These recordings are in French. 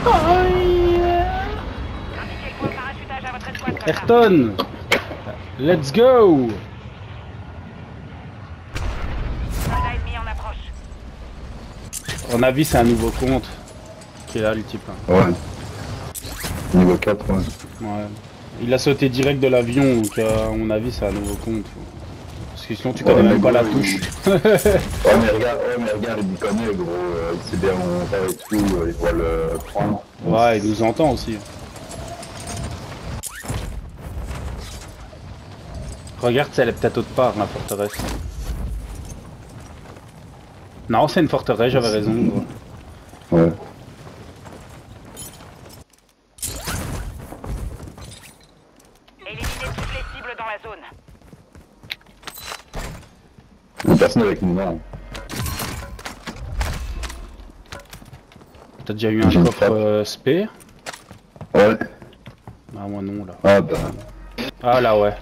Aïe. Ayrton, let's go. On a vu c'est un nouveau compte qui est là le type. Ouais. Niveau 4, ouais. Ouais. Il a sauté direct de l'avion, donc à mon avis c'est un nouveau compte. Parce que sinon tu connais même pas la touche. Ouais mais regarde, il connaît gros, il sait bien monter et tout, il voit le prendre. Ouais, il nous entend aussi. Regarde si elle est peut-être autre part, la forteresse. Non, c'est une forteresse, j'avais raison. Gros. Ouais. Éliminez toutes les cibles dans la zone. Une personne avec une arme. T'as déjà eu un coffre spé? Ouais. Ah moi non là. Ah bah. Ah là ouais.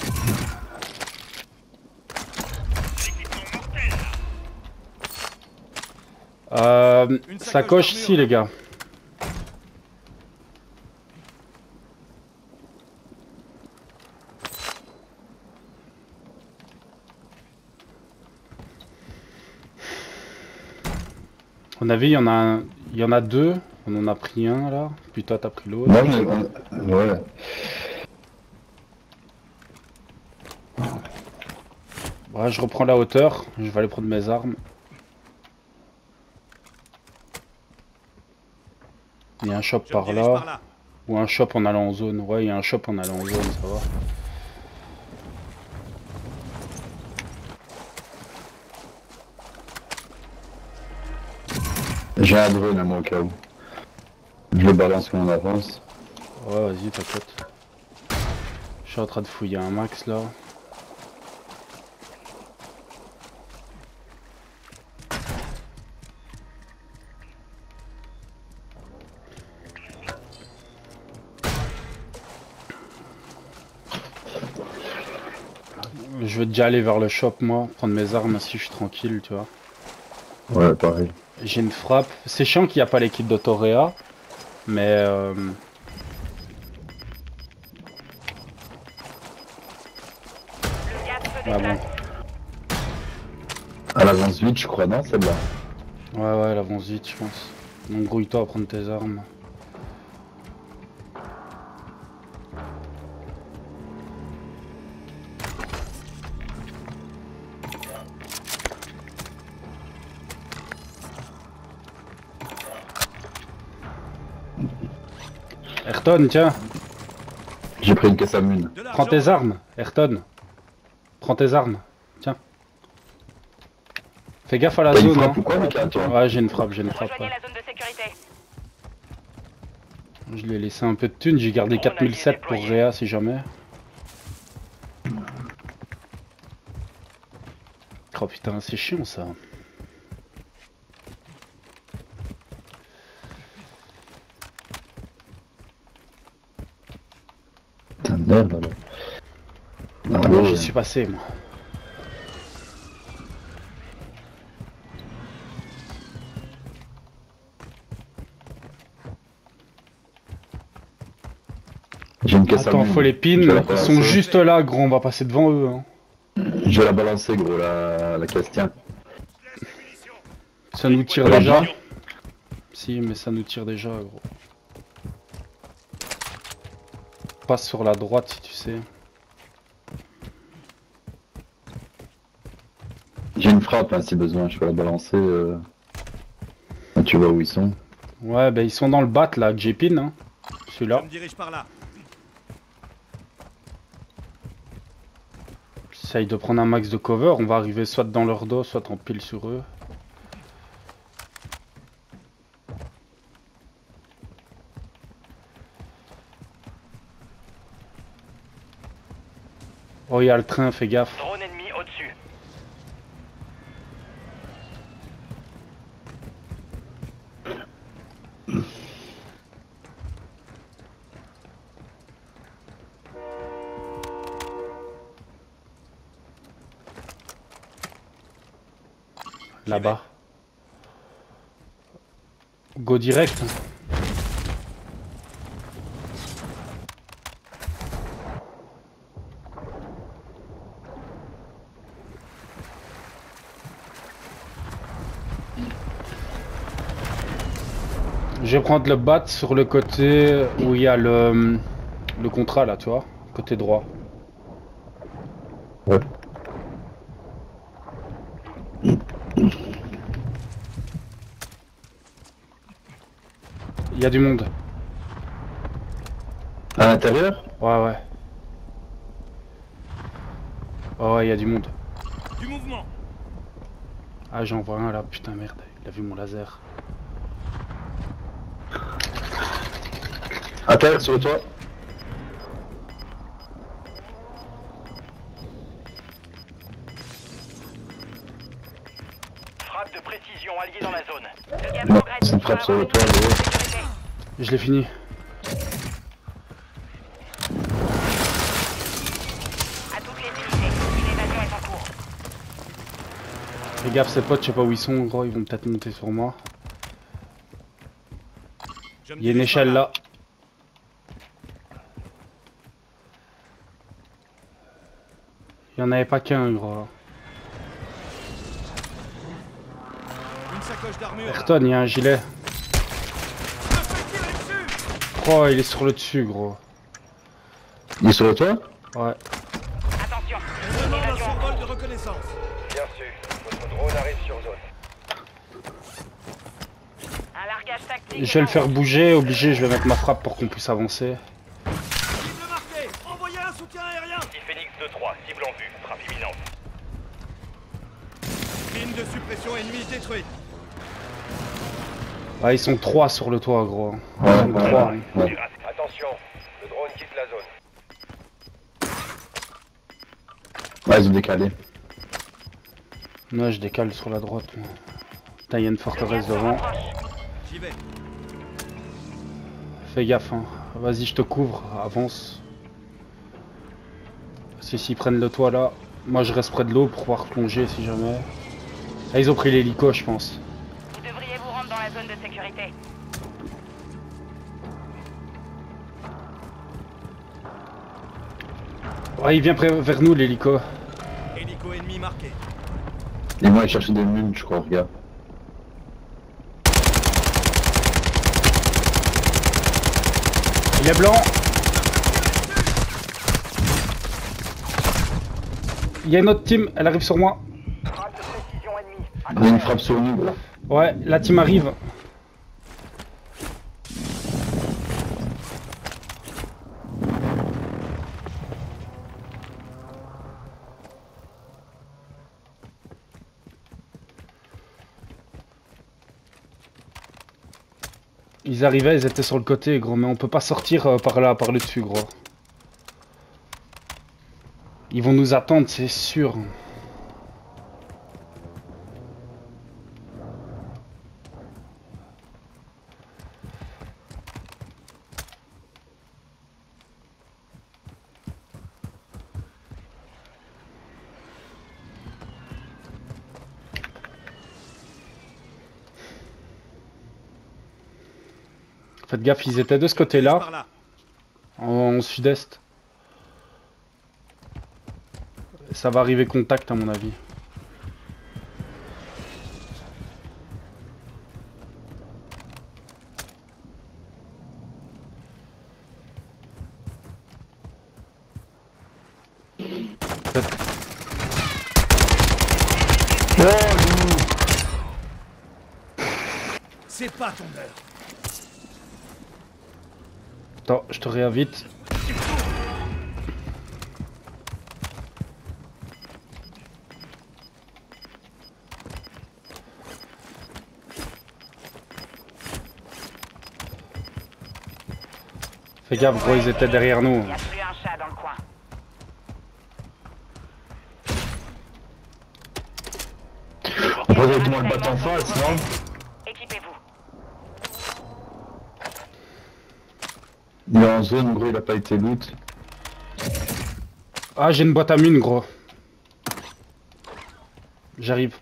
Sacoche ici les gars. On a vu, il y en a deux. On en a pris un là. Puis toi t'as pris l'autre. Non mais ouais. Ouais, je reprends la hauteur. Je vais aller prendre mes armes. Il y a un shop par là. Ou un shop en allant en zone. Ouais, il y a un shop en allant en zone, ça va. J'ai un drone à moi au cas où. Je le balance quand on avance. Ouais, vas-y, t'inquiète. Je suis en train de fouiller un max là. Je vais déjà aller vers le shop moi, prendre mes armes si je suis tranquille, tu vois. Ouais, pareil. J'ai une frappe. C'est chiant qu'il n'y a pas l'équipe d'Autoréa, mais ah bon. Elle avance vite, je crois, non, celle-là? Ouais, elle avance vite, je pense. Donc grouille-toi à prendre tes armes. Ayrton, tiens. J'ai pris une caisse à mine. Prends tes armes, Ayrton. Prends tes armes. Tiens. Fais gaffe à la zone. Hein. Ouais, j'ai une frappe, Ouais. La zone de sécurité. Je lui ai laissé un peu de thunes, j'ai gardé 4007 pour Réa si jamais. Oh putain, c'est chiant ça. Putain de merde alors. Ah, ouais. J'y suis passé moi. J'ai une caisse à mine. Attends, faut les pins, ils sont juste là gros, on va passer devant eux. Hein. Je vais la balancer gros, la caisse tient. Ça nous tire déjà. Si, mais ça nous tire déjà gros. Passe sur la droite si tu sais. J'ai une frappe hein, si besoin, je peux la balancer. Tu vois où ils sont? Ouais, bah ils sont dans le bat là, que j'ai pin. Hein. Celui-là. Je me dirige par là. Essaye de prendre un max de cover, on va arriver soit dans leur dos, soit en pile sur eux. Oh, il y a le train, fais gaffe. Drone ennemi au-dessus. Là-bas. Go direct. Je vais prendre le bat sur le côté où il y a le contrat là, tu vois, côté droit. Ouais. Il y a du monde. À l'intérieur? Ouais, ouais. Oh, ouais, il y a du monde. Du mouvement. Ah, j'en vois un là, putain, merde, il a vu mon laser. À terre, sur toi. Frappe de précision alliée dans la zone. Le gaz Non, progresse. c'est une frappe sur le toit, gros. Sécurité. Je l'ai fini. À toutes les unités. Une évasion est en cours. Fais gaffe, ces potes, je sais pas où ils sont, gros, ils vont peut-être monter sur moi. Je me Il y a une dirige par échelle là. Il y en avait pas qu'un, gros. Une sacoche d'armure. Ayrton, il y a un gilet. Je me fais tirer dessus. Oh, il est sur le dessus, gros. Il est sur le toit? Ouais. Attention. On demande un Évasion en symbole cours. de reconnaissance. Bien sûr, votre drone arrive sur zone. Un largage tactique. Je vais le faire bouger, obligé, je vais mettre ma frappe pour qu'on puisse avancer. Cible marquée. Envoyez un soutien aérien. Ici Phoenix 2-3, cible en vue, frappe imminente. Ligne de suppression ennemie détruite. Ah, ils sont 3 sur le toit, gros. Ils Ouais, sont ouais, 3. ouais. Ouais. Attention, le drone quitte la zone. Ouais, ils ont décalé. Moi, je décale sur la droite. Moi. Putain, il y a une Le forteresse gaz se devant. rapproche. J'y vais. Fais gaffe, hein. Vas-y, je te couvre, avance. Parce que s'ils prennent le toit là, moi je reste près de l'eau pour pouvoir plonger si jamais. Ah, ils ont pris l'hélico, je pense. Vous devriez vous rendre dans la zone de sécurité. Ouais, il vient vers nous l'hélico. Hélico ennemi marqué. Et moi, ils cherchaient des mules, je crois, regarde. Il est blanc. Il y a une autre team, elle arrive sur moi. Frappe de précision ennemie. Il y a une frappe sur nous, là. Ouais, la team arrive. Ils arrivaient, ils étaient sur le côté, gros, mais on peut pas sortir par là, par le dessus, gros. Ils vont nous attendre, c'est sûr. Faites gaffe, ils étaient de ce Par côté-là, là. en sud-est. Ça va arriver contact à mon avis. C'est pas ton heure. Attends, je te réinvite. Fais gaffe, gros, ils étaient derrière nous. Il n'y a plus un chat dans le coin. On peut directement le battre en face, non? Équipez-vous. Il est en zone, gros, il a pas été loot. Ah, j'ai une boîte à mine, gros. J'arrive.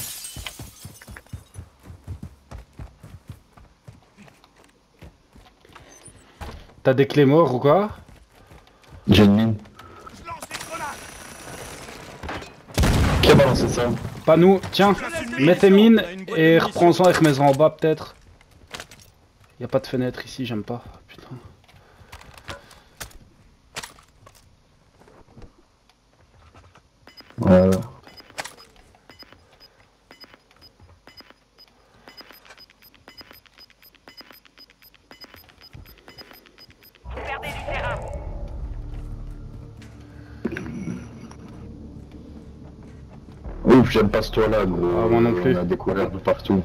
T'as des clés morts ou quoi? J'ai une mine. Je lance des grenades. Qui a balancé ça? Pas nous. Tiens, mets tes mines et reprends-en et remets-en en bas peut-être. Y a pas de fenêtre ici, j'aime pas. Putain. Voilà. Vous perdez du terrain. Ouf, j'aime pas ce toit-là, gros. Ah, moi non plus. On a découvert de partout.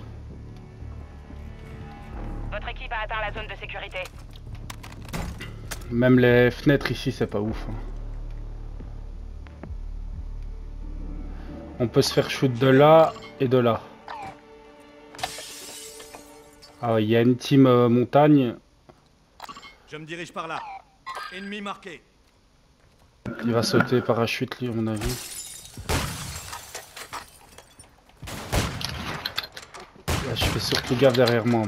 Votre équipe a atteint la zone de sécurité. Même les fenêtres ici, c'est pas ouf. Hein. On peut se faire shoot de là et de là. Ah, il y a une team montagne. Je me dirige par là. Ennemi marqué. Il va sauter parachute, lui, à mon avis. Là, je fais surtout gaffe derrière moi.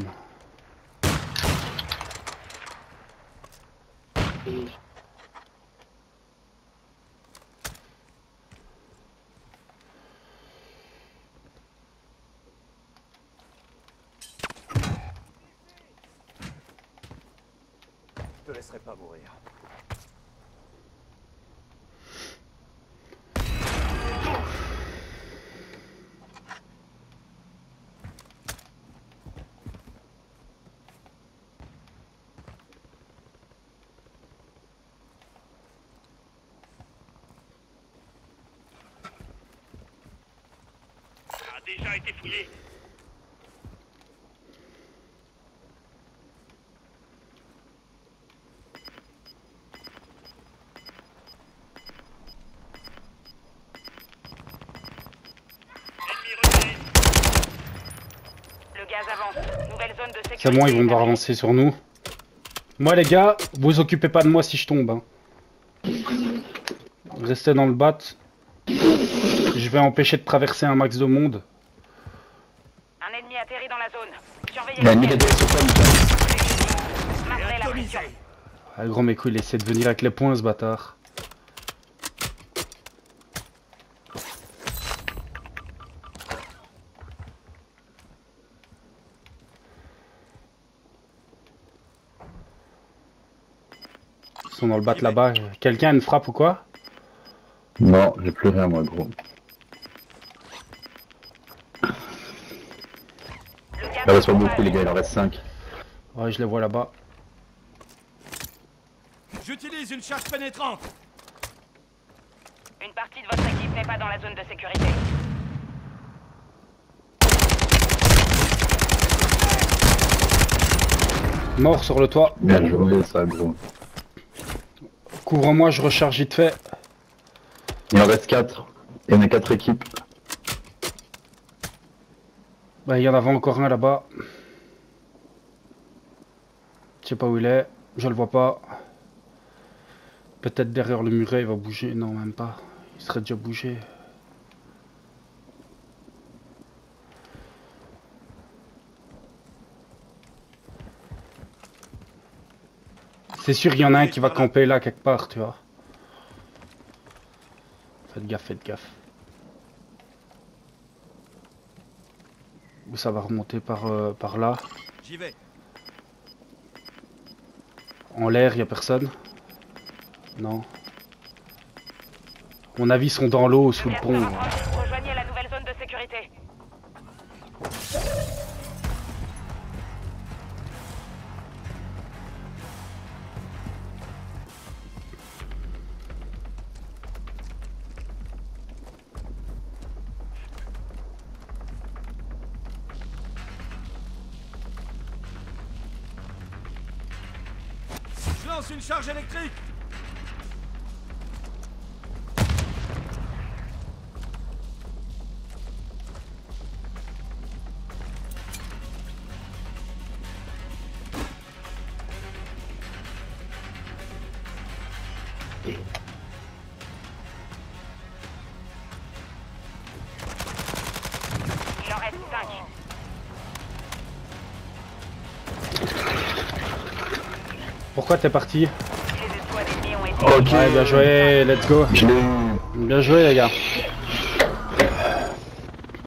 Je te laisserai pas mourir. A déjà été fouillé. Le gaz avance. Nouvelle zone de sécurité. C'est bon, ils vont devoir établie. avancer sur nous. Moi, les gars, vous occupez pas de moi si je tombe. Hein. Restez dans le bat. Je vais empêcher de traverser un max de monde. Un ennemi atterrit dans la zone. Surveillez Il y a le une ciel. militaire sur toi, Maintenez la pression. Atomisé. Ah, gros, mes couilles, il essaie de venir avec les poings, ce bâtard. Ils sont dans le bat là-bas. Quelqu'un a une frappe ou quoi? Non, j'ai plus rien, moi, gros. Le gaz Il en reste pas avance. beaucoup, les gars, il en reste 5. Ouais, je les vois là-bas. J'utilise une charge pénétrante. Une partie de votre équipe n'est pas dans la zone de sécurité. Mort sur le toit. Bien joué, ça, gros. Couvre-moi, je recharge vite fait. Il en reste 4. Et on est 4 équipes. Bah, il y en avait encore un là-bas. Je sais pas où il est. Je le vois pas. Peut-être derrière le muret, il va bouger. Non, même pas. Il serait déjà bougé. C'est sûr, il y en a un qui va camper là quelque part, tu vois. Faites gaffe, faites gaffe. Ou ça va remonter par là. J'y vais. En l'air, il n'y a personne. Non. À mon avis, ils sont dans l'eau, sous le pont. Rejoignez la nouvelle zone de sécurité. Je lance une charge électrique. Il en reste 5. Pourquoi t'es parti? Les escouades ennemies ont été Ok. Ouais, bien joué, let's go. Je l'ai eu. Bien joué, les gars.